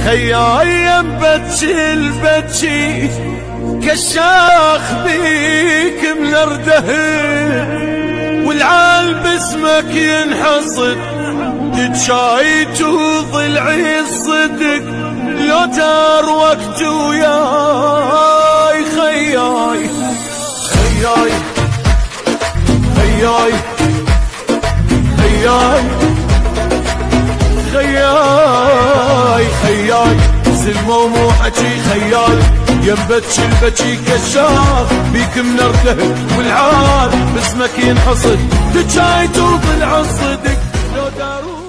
خياي بتشي البتشي كشاخ بيك من اردهب، والعال باسمك ينحصد تجايت وضلعي الصدق لو دار وقت وياي. خياي خياي خياي خياي خياي خياي زلمة مو حكي خيال ينبتشي البتشي كشاف بيك من ارتهب، والعال باسمك ينحصد تجايت وضلع الصدق لو داروا